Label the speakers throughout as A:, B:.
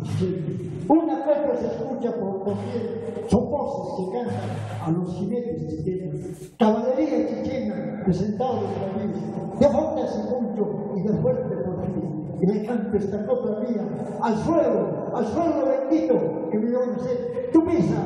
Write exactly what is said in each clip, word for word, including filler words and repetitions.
A: los chicheños. Una copla se escucha por doquier, son voces que cantan a los jinetes chicheños. Caballería chicheña, presentado en la vida, de fuerte hace mucho y de fuerte por fin. Y le canto esta copla mía, al suelo, al suelo bendito, que me dio a nacer tu misa.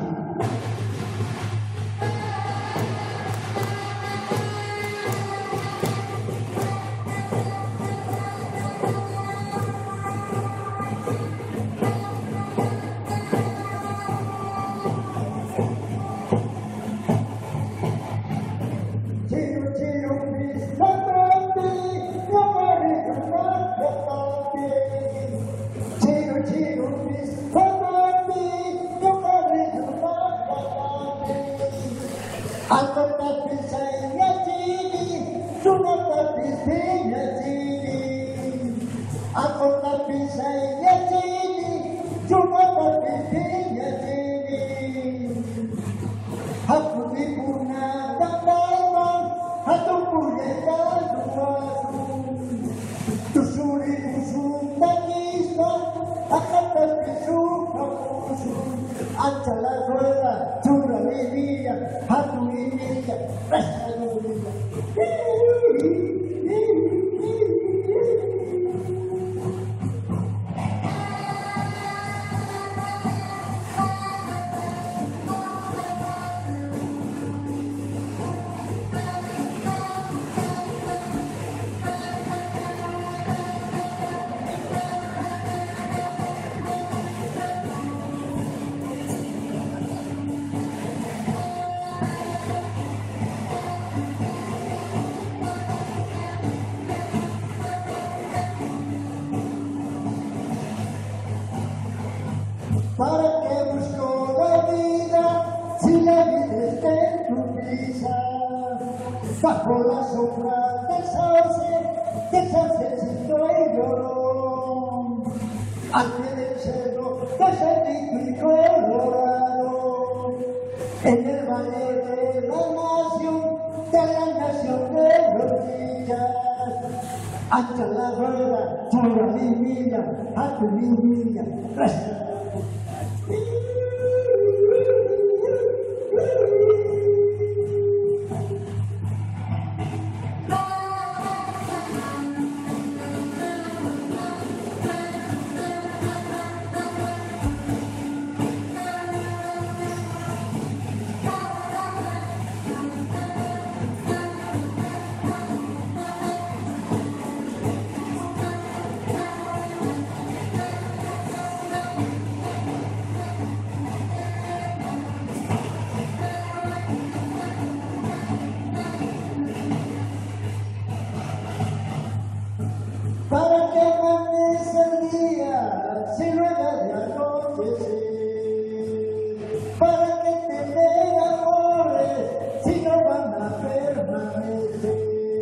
B: ¿Para qué busco la vida si la vida está en tu prisa? Bajo la sombra del sauce, del saucecito y llorón, al pie del cerro, casadito y colorado, en el valle de la nación, de la nación de los días. Ancha la rueda, chula mi niña, a tu mi niña, resta. ¿Para qué amanece el día si no era de anochecer? ¿Para qué tener amores si no van a permanecer?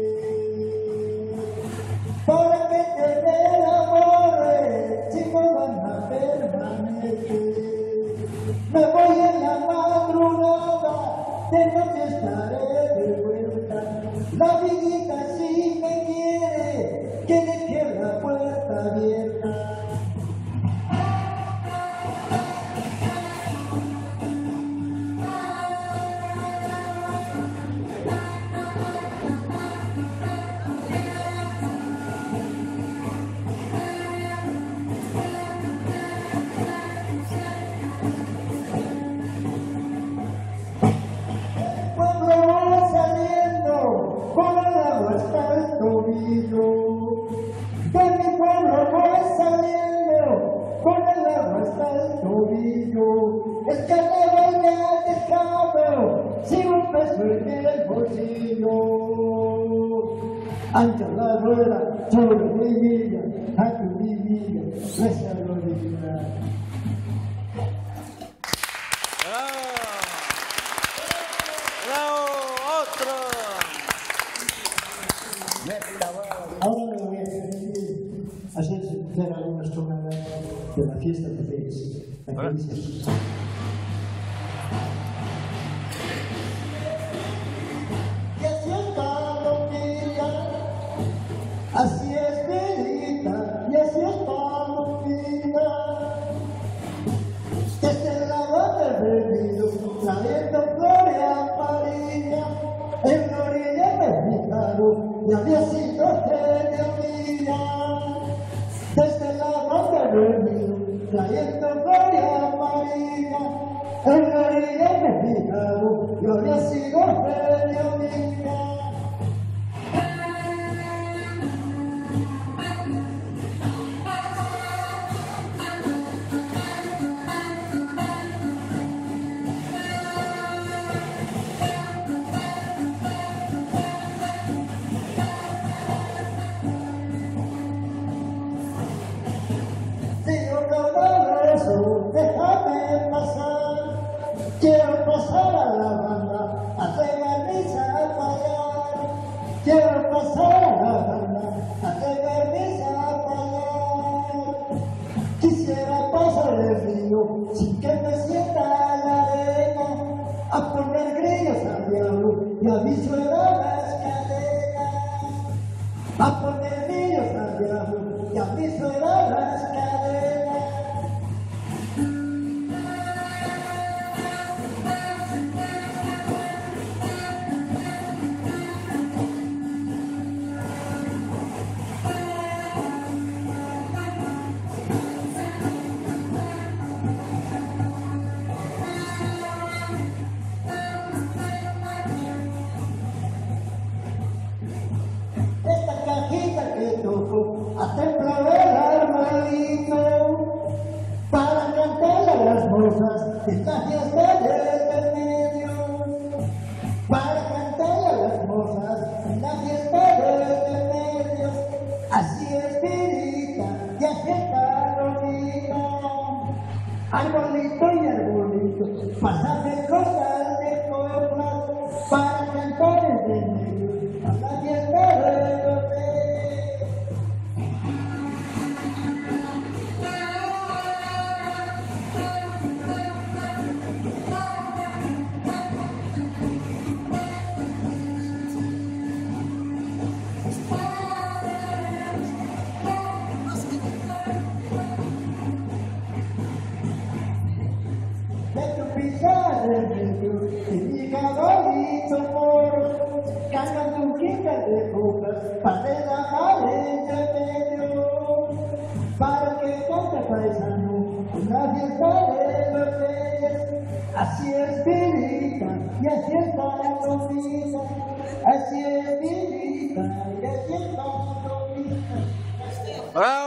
B: ¿Para qué tener amores si no van a permanecer? Me voy en la madrugada, de noche estaré de vuelta. La vidita si me quiere, que le quede la puerta abierta. Cuando voy saliendo, con el agua hasta el tobillo. De mi pueblo voy saliendo, con el agua hasta el tobillo. El carnaval me ha dejado sin un peso en el bolsillo. Ancha la rueda, sobre mi vida, a tu mi vida, nuestra gloria. Ahora me voy a permitir hacer hacer algunas tonadas de la fiesta de Félix. La que dice así. Y así es Palomita, así es Belita, y así es Palomita, y había sido genio vida. Desde la banda del río, trayendo gloria marina, en la orilla me fijado, yo había sido genio vida. Déjame pasar, quiero pasar a la banda, hacer la misa a pagar. Quiero pasar a la banda, hacer la misa a pagar. Quisiera pasar el río sin que me sienta la arena, a poner grillos al diablo y a mí suena las cadenas. A poner grillos al diablo y a mí suena las cadenas. A templo del armadito, para cantarle a las mozas en la fiesta del medio, para cantarle a las mozas en la fiesta del medio, así es pirita y así está Romina. Arbolito y arbolito, pásame cosas de copla, para cantar en el medio, a la fiesta del medio. Y mi cabalito moro, carga tu quinta de copas, para la madre de medio, para que cante paisano, una fiesta de los reyes. Así es Pirita, y así está la comida, así es Pirita, y así está la comida.